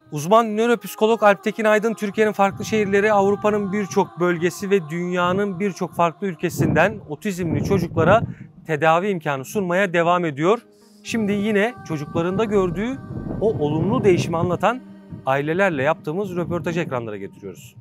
Uzman nöropsikolog Alptekin Aydın, Türkiye'nin farklı şehirleri, Avrupa'nın birçok bölgesi ve dünyanın birçok farklı ülkesinden otizmli çocuklara tedavi imkanı sunmaya devam ediyor. Şimdi yine çocuklarında gördüğü o olumlu değişimi anlatan ailelerle yaptığımız röportajı ekranlara getiriyoruz.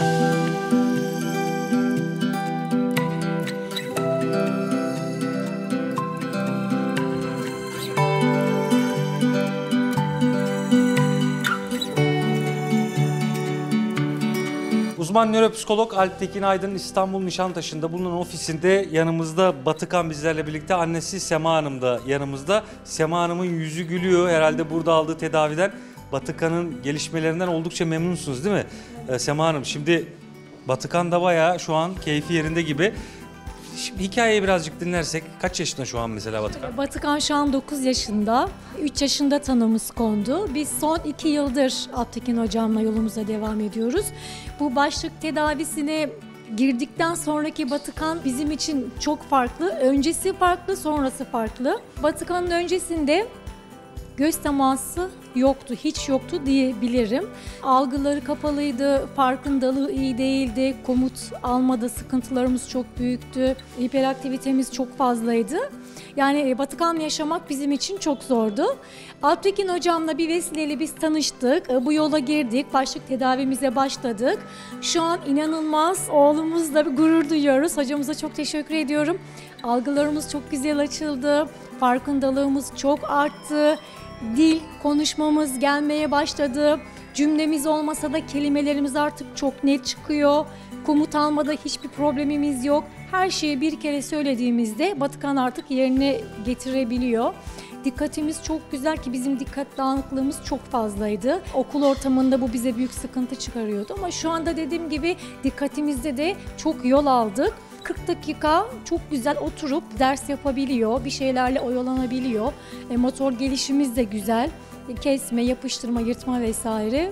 Uzman nöropsikolog Alptekin Aydın İstanbul Nişantaşı'nda bulunan ofisinde yanımızda Batıkan bizlerle birlikte, annesi Sema Hanım da yanımızda. Sema Hanım'ın yüzü gülüyor herhalde burada aldığı tedaviden. Batıkan'ın gelişmelerinden oldukça memnunsunuz değil mi Sema Hanım? Şimdi Batıkan da bayağı şu an keyfi yerinde gibi. Şimdi hikayeyi birazcık dinlersek, kaç yaşında şu an mesela Batıkan? Batıkan şu an 9 yaşında. 3 yaşında tanımız kondu. Biz son 2 yıldır Alptekin hocamla yolumuza devam ediyoruz. Bu başlık tedavisine girdikten sonraki Batıkan bizim için çok farklı. Öncesi farklı, sonrası farklı. Batıkan'ın öncesinde göz teması yoktu, hiç yoktu diyebilirim. Algıları kapalıydı, farkındalığı iyi değildi, komut almada sıkıntılarımız çok büyüktü, hiperaktivitemiz çok fazlaydı. Yani Batıkan yaşamak bizim için çok zordu. Alptekin hocamla bir vesileyle biz tanıştık, bu yola girdik, başlık tedavimize başladık. Şu an inanılmaz, oğlumuzla bir gurur duyuyoruz. Hocamıza çok teşekkür ediyorum. Algılarımız çok güzel açıldı, farkındalığımız çok arttı. Dil, konuşmamız gelmeye başladı. Cümlemiz olmasa da kelimelerimiz artık çok net çıkıyor. Komut almada hiçbir problemimiz yok. Her şeyi bir kere söylediğimizde Batıkan artık yerine getirebiliyor. Dikkatimiz çok güzel ki bizim dikkat dağınıklığımız çok fazlaydı. Okul ortamında bu bize büyük sıkıntı çıkarıyordu ama şu anda dediğim gibi dikkatimizde de çok yol aldık. 40 dakika çok güzel oturup ders yapabiliyor, bir şeylerle oyalanabiliyor. Motor gelişimiz de güzel. Kesme, yapıştırma, yırtma vesaire.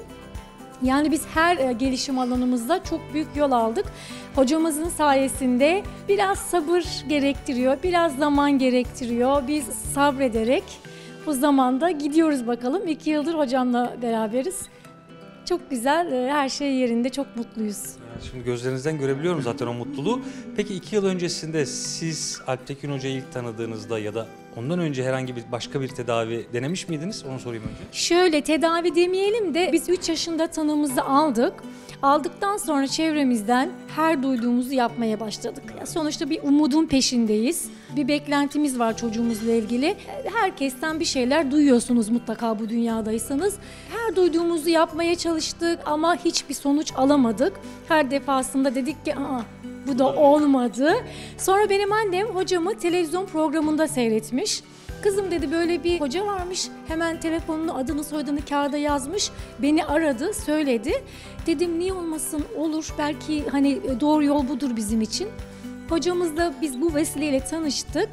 Yani biz her gelişim alanımızda çok büyük yol aldık. Hocamızın sayesinde biraz sabır gerektiriyor, biraz zaman gerektiriyor. Biz sabrederek bu zamanda gidiyoruz bakalım. 2 yıldır hocamla beraberiz. Çok güzel, her şey yerinde, çok mutluyuz. Şimdi gözlerinizden görebiliyorum zaten o mutluluğu. Peki 2 yıl öncesinde siz Alptekin Hoca'yı ilk tanıdığınızda ya da ondan önce herhangi bir başka bir tedavi denemiş miydiniz? Onu sorayım önce. Şöyle, tedavi demeyelim de biz 3 yaşında tanımızı aldık. Aldıktan sonra çevremizden her duyduğumuzu yapmaya başladık. Sonuçta bir umudun peşindeyiz. Bir beklentimiz var çocuğumuzla ilgili. Herkesten bir şeyler duyuyorsunuz mutlaka bu dünyadaysanız. Her duyduğumuzu yapmaya çalıştık ama hiçbir sonuç alamadık. Her defasında dedik ki bu da olmadı. Sonra benim annem hocamı televizyon programında seyretmiş. Kızım dedi, böyle bir hoca varmış, hemen telefonunu, adını soyadını kağıda yazmış, beni aradı, söyledi. Dedim niye olmasın, olur, belki hani doğru yol budur bizim için. Hocamızla biz bu vesileyle tanıştık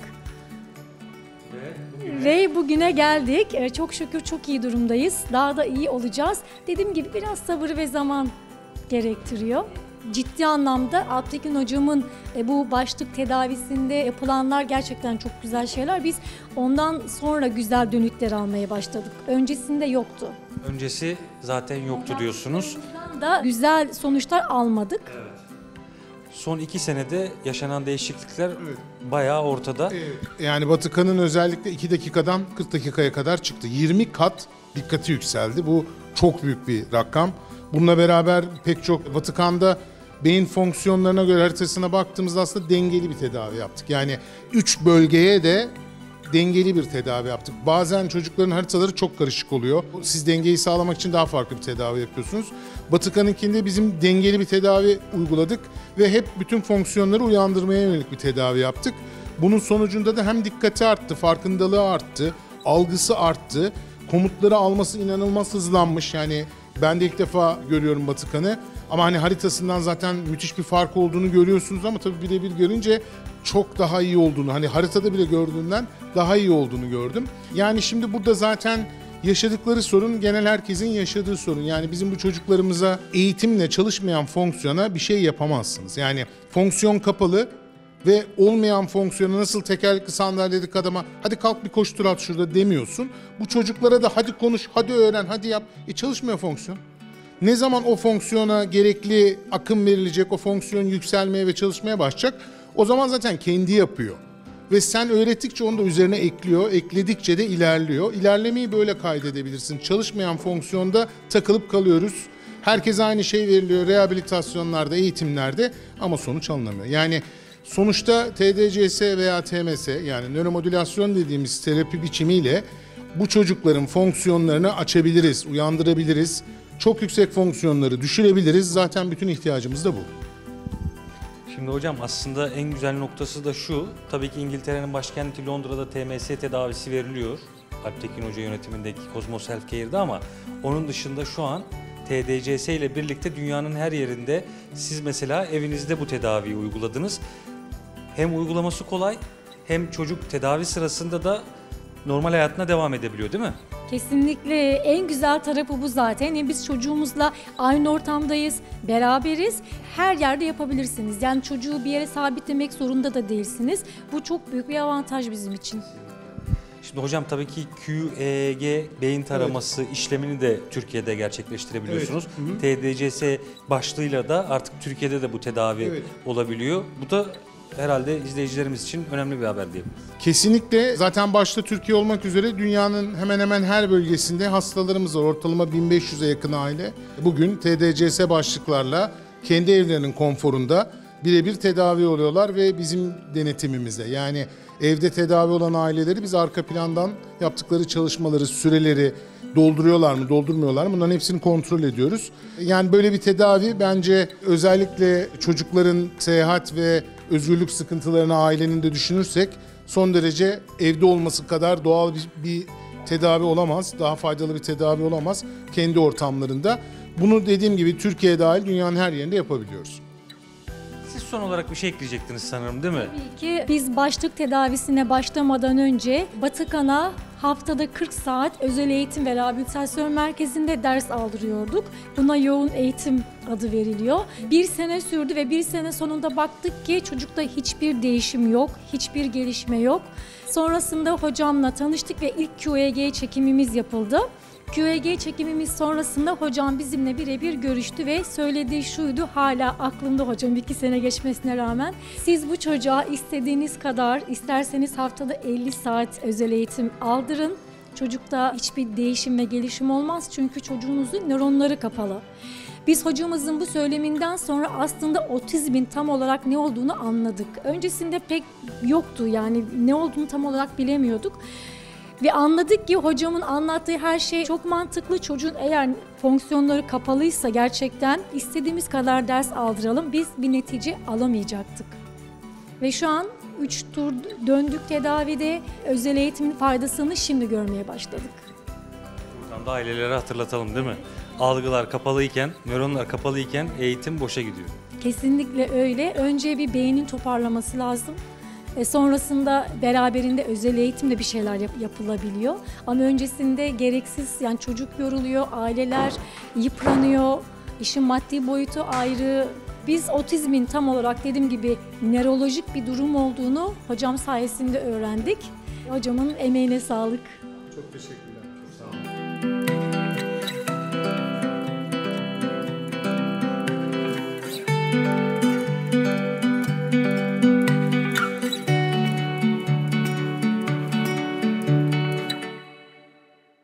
ve bugüne geldik. Çok şükür çok iyi durumdayız, daha da iyi olacağız. Dediğim gibi biraz sabır ve zaman gerektiriyor. Ciddi anlamda Alptekin hocamın bu başlık tedavisinde yapılanlar gerçekten çok güzel şeyler. Biz ondan sonra güzel dönütler almaya başladık. Öncesinde yoktu. Öncesi zaten yoktu diyorsunuz. Ondan da güzel sonuçlar almadık. Evet. Son 2 senede yaşanan değişiklikler bayağı ortada. Yani Batıkan'ın özellikle 2 dakikadan 40 dakikaya kadar çıktı. 20 kat dikkati yükseldi. Bu çok büyük bir rakam. Bununla beraber pek çok Batıkan'da beyin fonksiyonlarına göre haritasına baktığımızda aslında dengeli bir tedavi yaptık. Yani 3 bölgeye de dengeli bir tedavi yaptık. Bazen çocukların haritaları çok karışık oluyor. Siz dengeyi sağlamak için daha farklı bir tedavi yapıyorsunuz. Batıkan'ınkinde bizim dengeli bir tedavi uyguladık ve hep bütün fonksiyonları uyandırmaya yönelik bir tedavi yaptık. Bunun sonucunda da hem dikkati arttı, farkındalığı arttı, algısı arttı, komutları alması inanılmaz hızlanmış. Yani ben de ilk defa görüyorum Batıkan'ı. Ama hani haritasından zaten müthiş bir fark olduğunu görüyorsunuz ama tabii birebir görünce çok daha iyi olduğunu, hani haritada bile gördüğümden daha iyi olduğunu gördüm. Yani şimdi burada zaten yaşadıkları sorun genel herkesin yaşadığı sorun. Yani bizim bu çocuklarımıza eğitimle çalışmayan fonksiyona bir şey yapamazsınız. Yani fonksiyon kapalı, ve olmayan fonksiyonu nasıl tekerlekli sandalyedeki adama hadi kalk bir koştur at şurada demiyorsun. Bu çocuklara da hadi konuş, hadi öğren, hadi yap. Çalışmıyor fonksiyon. Ne zaman o fonksiyona gerekli akım verilecek, o fonksiyon yükselmeye ve çalışmaya başlayacak, o zaman zaten kendi yapıyor. Ve sen öğrettikçe onu da üzerine ekliyor, ekledikçe de ilerliyor. İlerlemeyi böyle kaydedebilirsin. Çalışmayan fonksiyonda takılıp kalıyoruz. Herkese aynı şey veriliyor rehabilitasyonlarda, eğitimlerde ama sonuç alınamıyor. Yani sonuçta TDCS veya TMS yani nöromodülasyon dediğimiz terapi biçimiyle bu çocukların fonksiyonlarını açabiliriz, uyandırabiliriz. Çok yüksek fonksiyonları düşürebiliriz. Zaten bütün ihtiyacımız da bu. Şimdi hocam aslında en güzel noktası da şu. Tabii ki İngiltere'nin başkenti Londra'da TMS tedavisi veriliyor. Alptekin Hoca yönetimindeki Cosmos Healthcare'da ama onun dışında şu an TDCS ile birlikte dünyanın her yerinde siz mesela evinizde bu tedaviyi uyguladınız. Hem uygulaması kolay hem çocuk tedavi sırasında da normal hayatına devam edebiliyor değil mi? Kesinlikle en güzel tarafı bu zaten. Yani biz çocuğumuzla aynı ortamdayız, beraberiz. Her yerde yapabilirsiniz. Yani çocuğu bir yere sabitlemek zorunda da değilsiniz. Bu çok büyük bir avantaj bizim için. Şimdi hocam tabii ki QEEG beyin taraması işlemini de Türkiye'de gerçekleştirebiliyorsunuz. Evet. TDCS başlığıyla da artık Türkiye'de de bu tedavi olabiliyor. Bu da herhalde izleyicilerimiz için önemli bir haber diyelim. Kesinlikle. Zaten başta Türkiye olmak üzere dünyanın hemen hemen her bölgesinde hastalarımız var. Ortalama 1500'e yakın aile. Bugün TDCS başlıklarla kendi evlerinin konforunda birebir tedavi oluyorlar ve bizim denetimimizde. Yani evde tedavi olan aileleri biz arka plandan yaptıkları çalışmaları, süreleri dolduruyorlar mı, doldurmuyorlar mı? Bunların hepsini kontrol ediyoruz. Yani böyle bir tedavi bence özellikle çocukların seyahat ve özgürlük sıkıntılarını ailenin de düşünürsek son derece evde olması kadar doğal bir tedavi olamaz. Daha faydalı bir tedavi olamaz kendi ortamlarında. Bunu dediğim gibi Türkiye dahil dünyanın her yerinde yapabiliyoruz. Siz son olarak bir şey ekleyecektiniz sanırım değil mi? Tabii ki biz başlık tedavisine başlamadan önce Batıkan'a haftada 40 saat özel eğitim ve rehabilitasyon merkezinde ders aldırıyorduk. Buna yoğun eğitim adı veriliyor. Bir sene sürdü ve bir sene sonunda baktık ki çocukta hiçbir değişim yok, hiçbir gelişme yok. Sonrasında hocamla tanıştık ve ilk QEEG çekimimiz yapıldı. QEEG çekimimiz sonrasında hocam bizimle birebir görüştü ve söylediği şuydu, hala aklımda hocam 2 sene geçmesine rağmen. Siz bu çocuğa istediğiniz kadar, isterseniz haftada 50 saat özel eğitim aldırın. Çocukta hiçbir değişim ve gelişim olmaz çünkü çocuğunuzun nöronları kapalı. Biz hocamızın bu söyleminden sonra aslında otizmin tam olarak ne olduğunu anladık. Öncesinde pek yoktu, yani ne olduğunu tam olarak bilemiyorduk. Ve anladık ki hocamın anlattığı her şey çok mantıklı. Çocuğun eğer fonksiyonları kapalıysa gerçekten istediğimiz kadar ders aldıralım, biz bir netice alamayacaktık. Ve şu an 3 tur döndük tedavide, özel eğitimin faydasını şimdi görmeye başladık. Buradan da ailelere hatırlatalım değil mi? Algılar kapalıyken, nöronlar kapalıyken eğitim boşa gidiyor. Kesinlikle öyle. Önce bir beynin toparlaması lazım. Sonrasında beraberinde özel eğitimle bir şeyler yapılabiliyor. Ama öncesinde gereksiz, yani çocuk yoruluyor, aileler yıpranıyor, işin maddi boyutu ayrı. Biz otizmin tam olarak dediğim gibi nörolojik bir durum olduğunu hocam sayesinde öğrendik. Hocamın emeğine sağlık. Çok teşekkür ederim.